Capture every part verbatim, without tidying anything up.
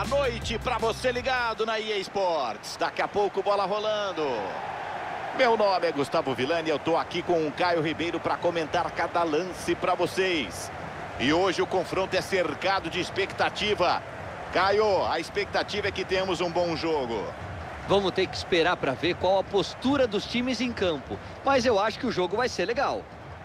Boa noite para você ligado na E A Sports. Daqui a pouco, bola rolando. Meu nome é Gustavo Villani e eu tô aqui com o Caio Ribeiro para comentar cada lance para vocês. E hoje o confronto é cercado de expectativa. Caio, a expectativa é que temos um bom jogo. Vamos ter que esperar para ver qual a postura dos times em campo. Mas eu acho que o jogo vai ser legal.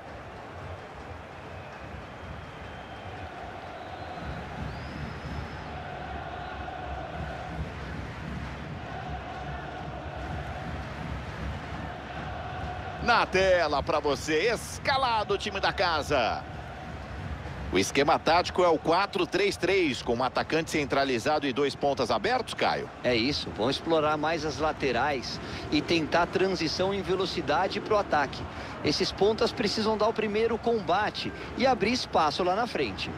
Na tela para você, escalado o time da casa. O esquema tático é o quatro três três, com um atacante centralizado e dois pontas abertos, Caio. É isso, vão explorar mais as laterais e tentar transição em velocidade para o ataque. Esses pontas precisam dar o primeiro combate e abrir espaço lá na frente.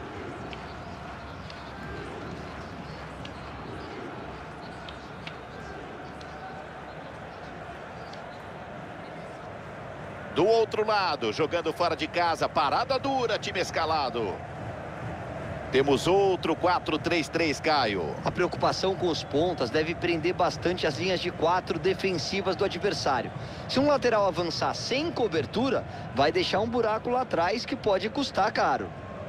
Do outro lado, jogando fora de casa, parada dura, time escalado. Temos outro quatro três três, Caio. A preocupação com os pontas deve prender bastante as linhas de quatro defensivas do adversário. Se um lateral avançar sem cobertura, vai deixar um buraco lá atrás que pode custar caro.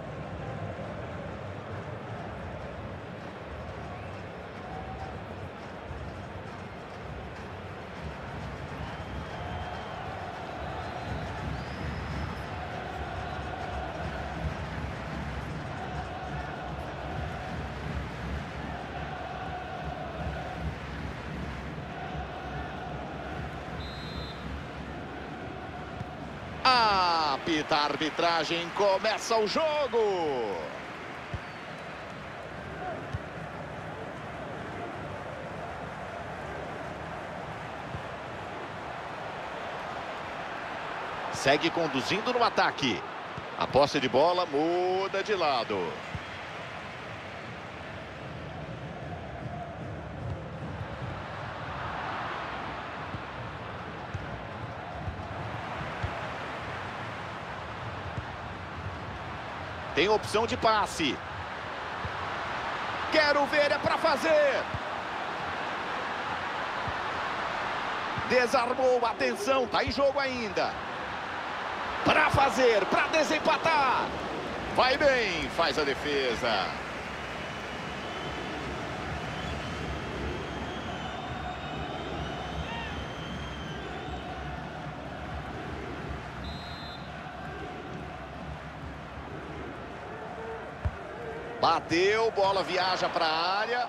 Apita a arbitragem, começa o jogo. Segue conduzindo no ataque. A posse de bola muda de lado. Tem opção de passe. Quero ver, é para fazer. Desarmou, atenção, tá em jogo ainda. Para fazer, para desempatar. Vai bem, faz a defesa. Bateu, bola viaja para a área.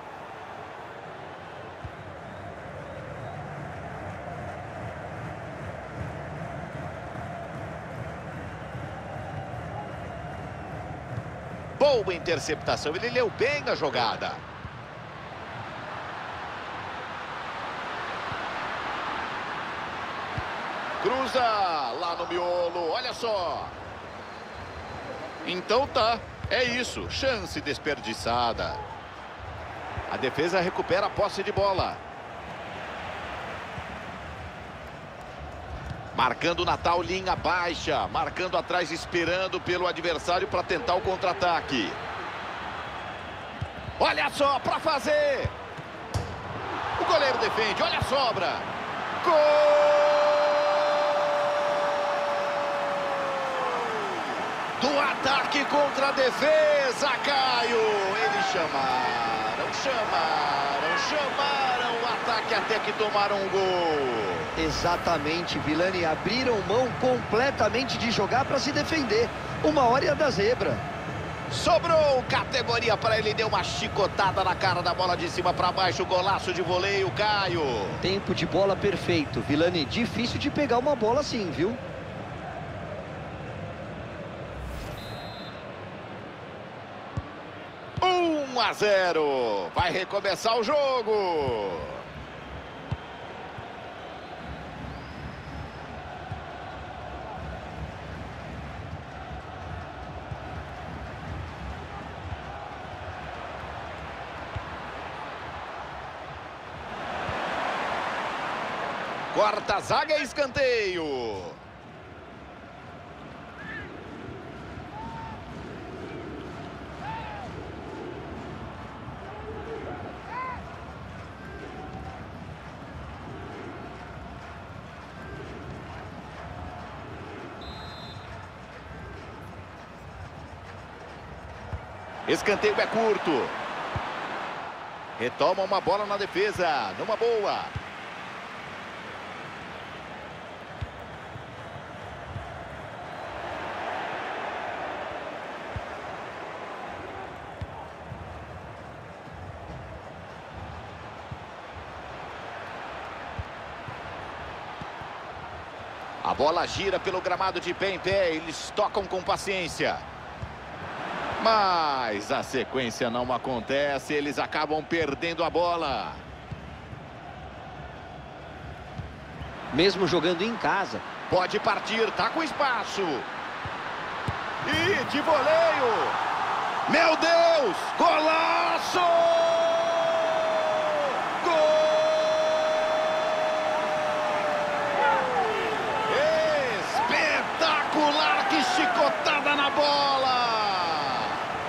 Boa interceptação, ele leu bem a jogada. Cruza lá no miolo, olha só. Então tá. É isso, chance desperdiçada. A defesa recupera a posse de bola. Marcando o Natal, linha baixa. Marcando atrás, esperando pelo adversário para tentar o contra-ataque. Olha só, para fazer. O goleiro defende, olha a sobra. Gol! Do ataque contra a defesa, Caio. Eles chamaram, chamaram, chamaram o ataque até que tomaram um gol. Exatamente, Villani. Abriram mão completamente de jogar para se defender. Uma hora ia da zebra. Sobrou categoria para ele, deu uma chicotada na cara da bola de cima para baixo. Golaço de voleio, Caio. Tempo de bola perfeito, Villani. Difícil de pegar uma bola assim, viu? um a zero. Vai recomeçar o jogo. Corta a zaga e escanteio. Escanteio é curto. Retoma uma bola na defesa. Numa boa. A bola gira pelo gramado de pé em pé. Eles tocam com paciência. Mas a sequência não acontece. Eles acabam perdendo a bola. Mesmo jogando em casa. Pode partir, tá com espaço. E de voleio. Meu Deus! Golaço! Que chicotada na bola!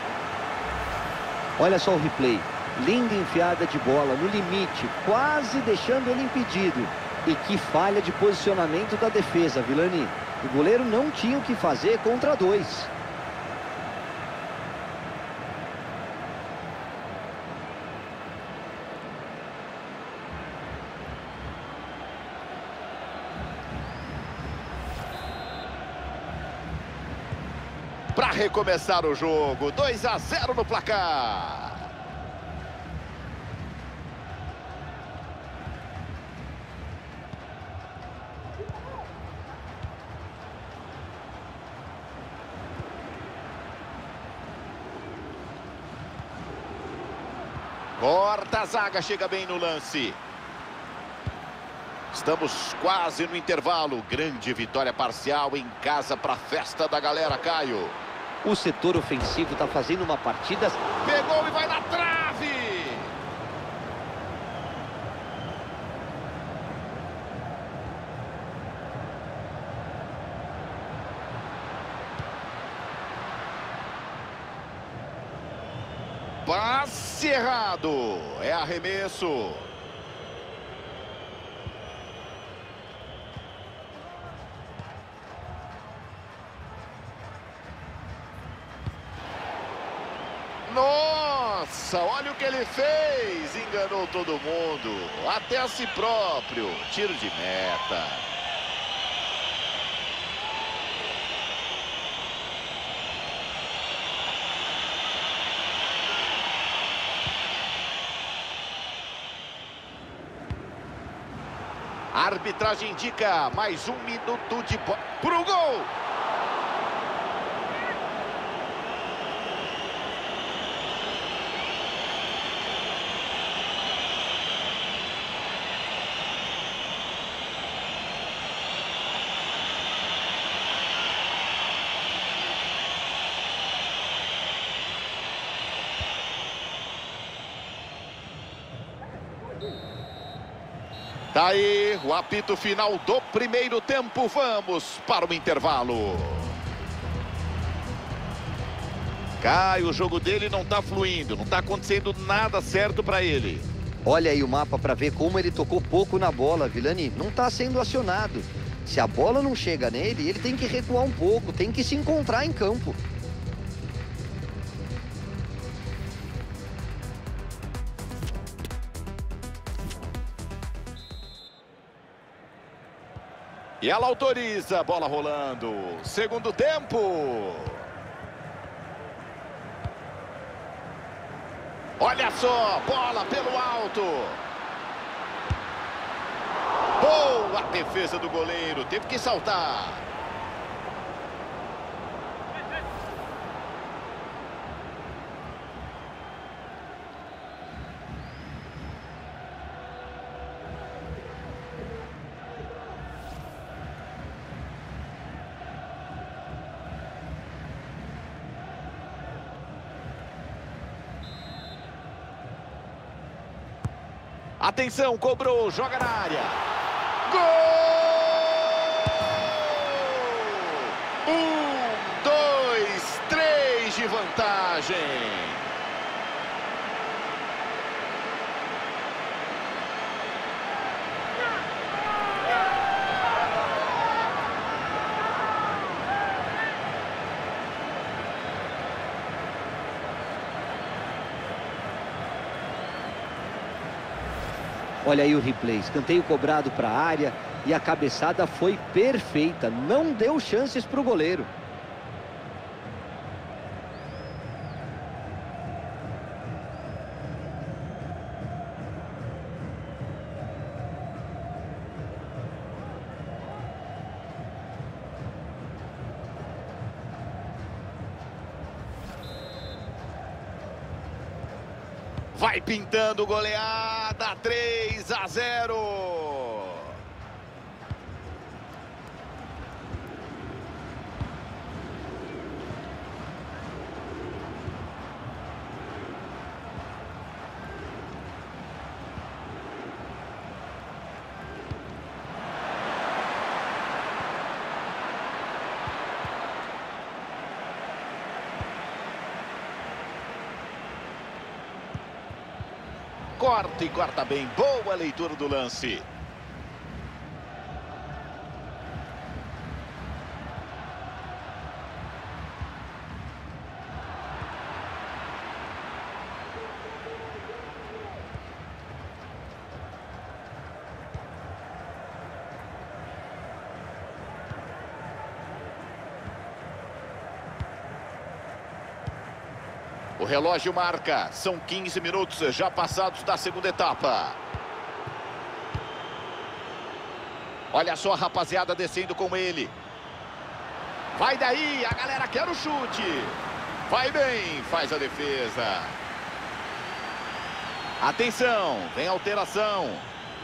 Olha só o replay. Linda enfiada de bola no limite, quase deixando ele impedido. E que falha de posicionamento da defesa, Vilani. O goleiro não tinha o que fazer contra dois. Para recomeçar o jogo, dois a zero no placar. Corta a zaga, chega bem no lance. Estamos quase no intervalo. Grande vitória parcial em casa para a festa da galera, Caio. O setor ofensivo está fazendo uma partida... Pegou e vai na trave! Passe errado. É arremesso. Nossa, olha o que ele fez. Enganou todo mundo, até a si próprio. Tiro de meta. A arbitragem indica mais um minuto de bola pro gol. Tá aí o apito final do primeiro tempo. Vamos para o intervalo. Caio, o jogo dele não tá fluindo, não tá acontecendo nada certo para ele. Olha aí o mapa para ver como ele tocou pouco na bola, Vilani. Não tá sendo acionado. Se a bola não chega nele, ele tem que recuar um pouco, tem que se encontrar em campo. E ela autoriza, bola rolando. Segundo tempo. Olha só, bola pelo alto. Boa defesa do goleiro, teve que saltar. Atenção, cobrou, joga na área. Gol! Um, dois, três de vantagem. Olha aí o replay, escanteio cobrado para a área e a cabeçada foi perfeita, não deu chances para o goleiro. Vai pintando goleada, três a zero. Corta e corta bem, boa leitura do lance. O relógio marca, são quinze minutos já passados da segunda etapa. Olha só a rapaziada descendo com ele. Vai daí, a galera quer o chute. Vai bem, faz a defesa. Atenção, vem alteração.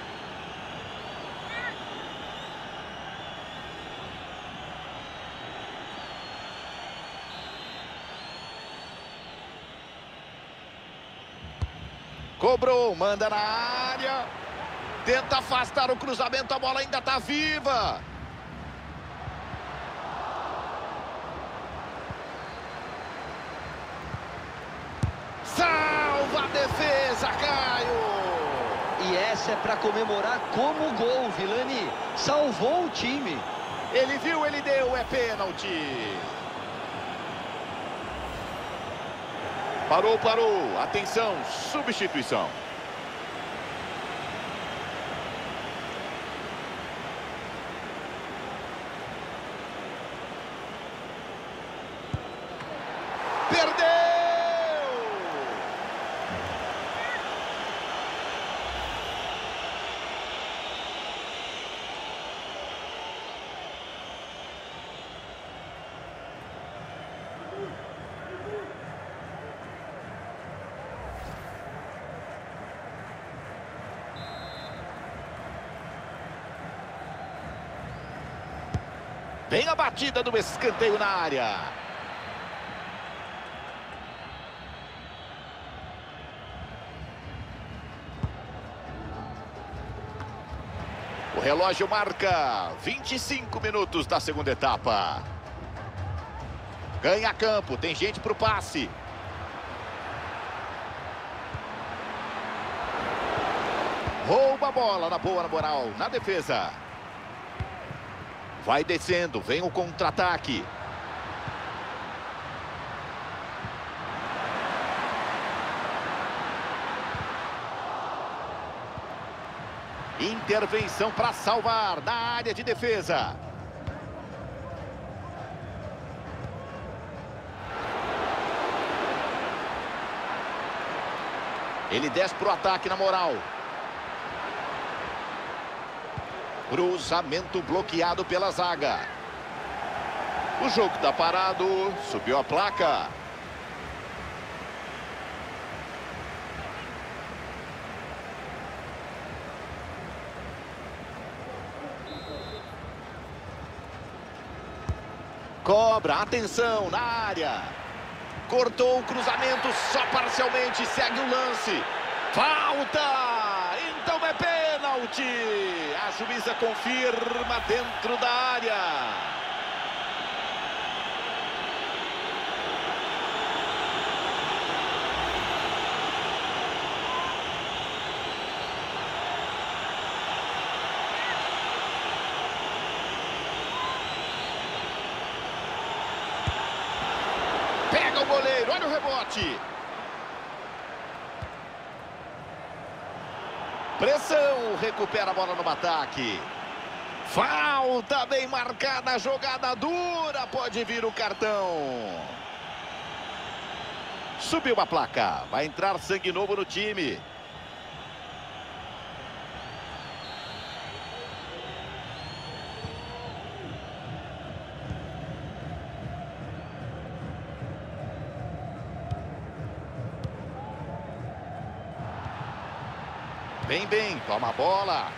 Cobrou, manda na área. Tenta afastar o cruzamento, a bola ainda está viva. Salva a defesa, Caio. E essa é para comemorar como gol, Vilani. Salvou o time. Ele viu, ele deu, é pênalti. Parou, parou. Atenção, substituição. Perdeu! Vem a batida do escanteio na área. O relógio marca vinte e cinco minutos da segunda etapa. Ganha campo, tem gente para o passe. Rouba a bola na boa, na moral, na defesa. Vai descendo, vem o contra-ataque. Intervenção para salvar na área de defesa. Ele desce para o ataque na moral. Cruzamento bloqueado pela zaga. O jogo está parado, subiu a placa. Cobra, atenção na área. Cortou o cruzamento só parcialmente, segue o lance. Falta! Então é pênalti! A juíza confirma dentro da área. Pega o goleiro, olha o rebote. Pressão, recupera a bola no ataque. Falta bem marcada, jogada dura, pode vir o cartão. Subiu a placa, vai entrar sangue novo no time. Bem, bem, toma a bola.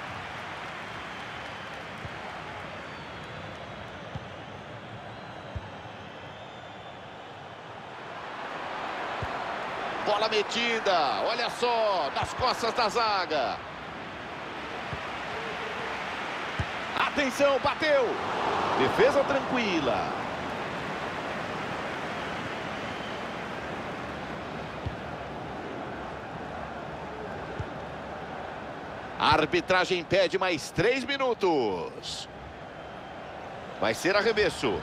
Bola metida, olha só, nas costas da zaga. Atenção, bateu. Defesa tranquila. A arbitragem pede mais três minutos. Vai ser arremesso.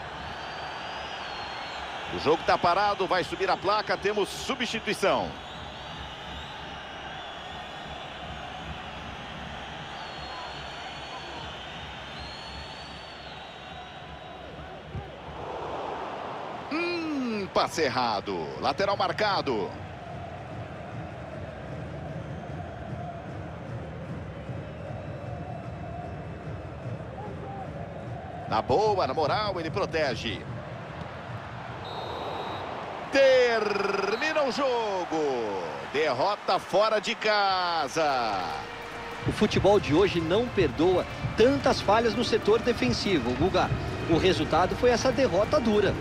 O jogo está parado, vai subir a placa, temos substituição. Hum, passe errado. Lateral marcado. Na boa, na moral, ele protege. Termina o jogo. Derrota fora de casa. O futebol de hoje não perdoa tantas falhas no setor defensivo, Guga. O resultado foi essa derrota dura.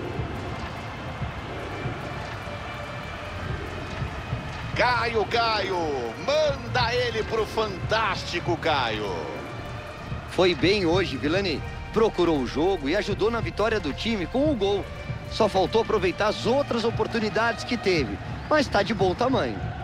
Caio, Caio. Manda ele pro fantástico, Caio. Foi bem hoje, Vilani. Procurou o jogo e ajudou na vitória do time com o gol. Só faltou aproveitar as outras oportunidades que teve, mas está de bom tamanho.